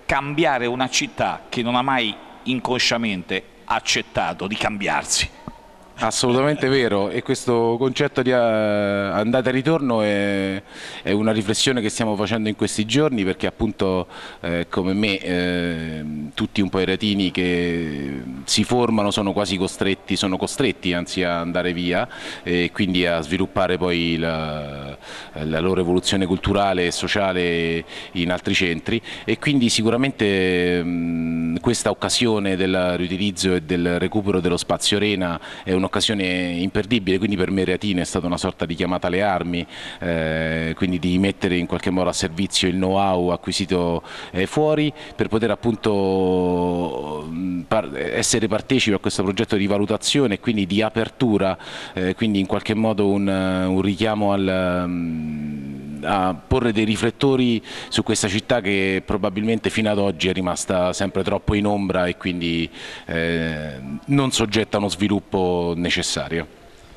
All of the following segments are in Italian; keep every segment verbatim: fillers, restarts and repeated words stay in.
cambiare una città che non ha mai inconsciamente accettato di cambiarsi. Assolutamente vero, e questo concetto di uh, andata e ritorno è, è una riflessione che stiamo facendo in questi giorni, perché appunto eh, come me eh, tutti un po' i retini che si formano sono quasi costretti, sono costretti anzi a andare via e quindi a sviluppare poi la, la loro evoluzione culturale e sociale in altri centri, e quindi sicuramente mh, questa occasione del riutilizzo e del recupero dello spazio Arena è un un'occasione imperdibile, quindi per me Reatina è stata una sorta di chiamata alle armi, eh, quindi di mettere in qualche modo a servizio il know-how acquisito eh, fuori per poter appunto par essere partecipi a questo progetto di valutazione e quindi di apertura, eh, quindi in qualche modo un, un richiamo al... Um, a porre dei riflettori su questa città che probabilmente fino ad oggi è rimasta sempre troppo in ombra e quindi eh, non soggetta a uno sviluppo necessario.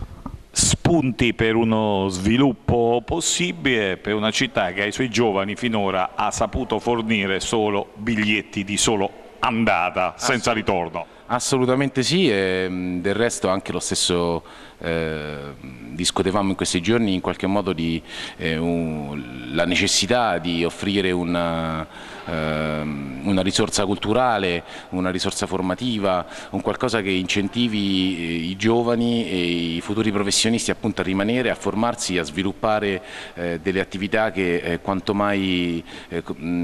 Spunti per uno sviluppo possibile per una città che ai suoi giovani finora ha saputo fornire solo biglietti di solo andata, senza ritorno. Assolutamente sì, e del resto anche lo stesso eh, discutevamo in questi giorni in qualche modo di eh, un, la necessità di offrire una, eh, una risorsa culturale, una risorsa formativa, un qualcosa che incentivi eh, i giovani e i futuri professionisti appunto a rimanere, a formarsi, a sviluppare eh, delle attività che eh, quanto mai eh,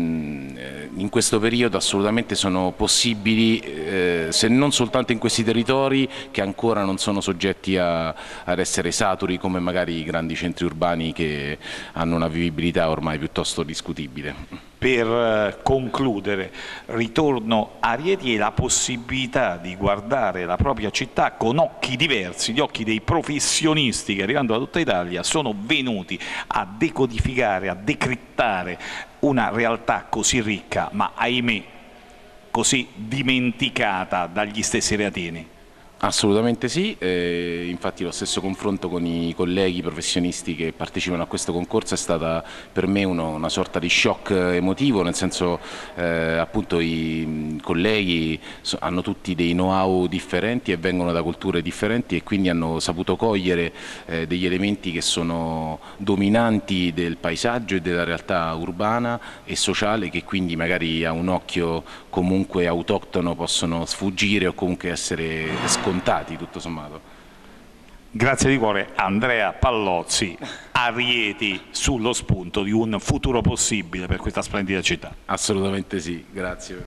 in questo periodo assolutamente sono possibili, eh, se non soltanto in questi territori che ancora non sono soggetti a, ad essere saturi come magari i grandi centri urbani che hanno una vivibilità ormai piuttosto discutibile. Per concludere, ritorno a Rieti e la possibilità di guardare la propria città con occhi diversi, gli occhi dei professionisti che arrivando da tutta Italia sono venuti a decodificare, a decrittare una realtà così ricca, ma ahimè così dimenticata dagli stessi reatini. Assolutamente sì, eh, infatti lo stesso confronto con i colleghi professionisti che partecipano a questo concorso è stata per me uno, una sorta di shock emotivo, nel senso eh, appunto i colleghi so, hanno tutti dei know-how differenti e vengono da culture differenti e quindi hanno saputo cogliere eh, degli elementi che sono dominanti del paesaggio e della realtà urbana e sociale, che quindi magari a un occhio comunque autoctono possono sfuggire o comunque essere scontati tutto sommato. Grazie di cuore Andrea Pallozzi, a Rieti sullo spunto di un futuro possibile per questa splendida città. Assolutamente sì, grazie.